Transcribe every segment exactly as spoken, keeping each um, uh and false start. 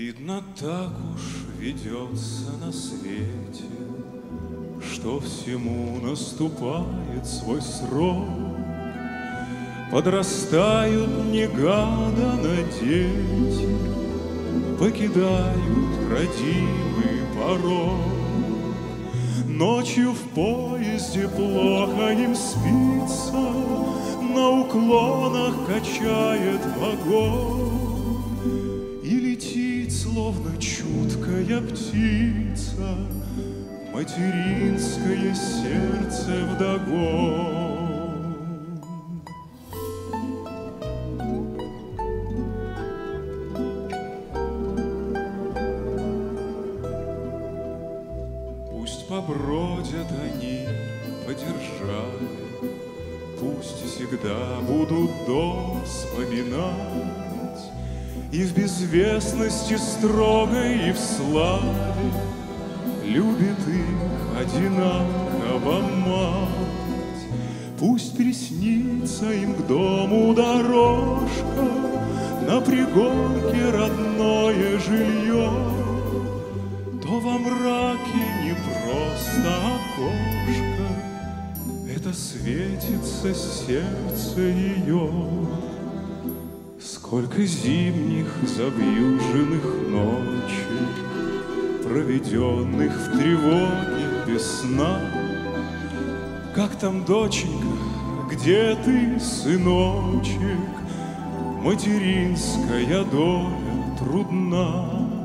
Видно, так уж ведется на свете, что всему наступает свой срок. Подрастают негаданно дети, покидают родимый порог. Ночью в поезде плохо им спится, на уклонах качает вагон. И летит, словно чуткая птица, материнское сердце вдогон. Пусть побродят они по державе, пусть всегда будут дом вспоминать, и в безвестности строгой, и в славе любит их одинаково мать. Пусть приснится им к дому дорожка, на пригорке родное жилье, то во мраке не просто окошко, это светится сердце ее. Сколько зимних завьюженных ночей, проведенных в тревоге без сна. Как там, доченька, где ты, сыночек? Материнская доля трудна.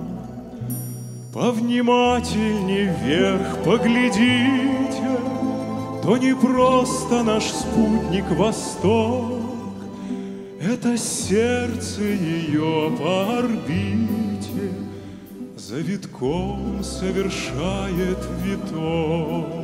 Повнимательней вверх поглядите, то не просто наш спутник Восток, это сердце ее по орбите за витком совершает виток.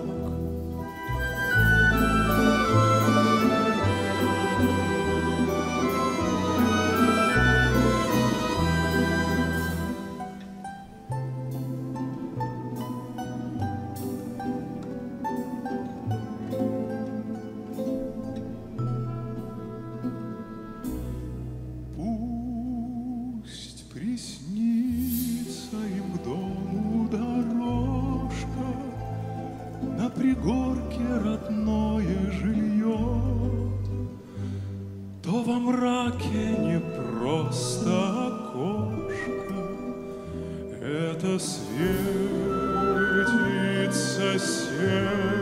Приснится им к дому дорожка, на пригорке родное жилье, то во мраке не просто окошко, это светится сердце.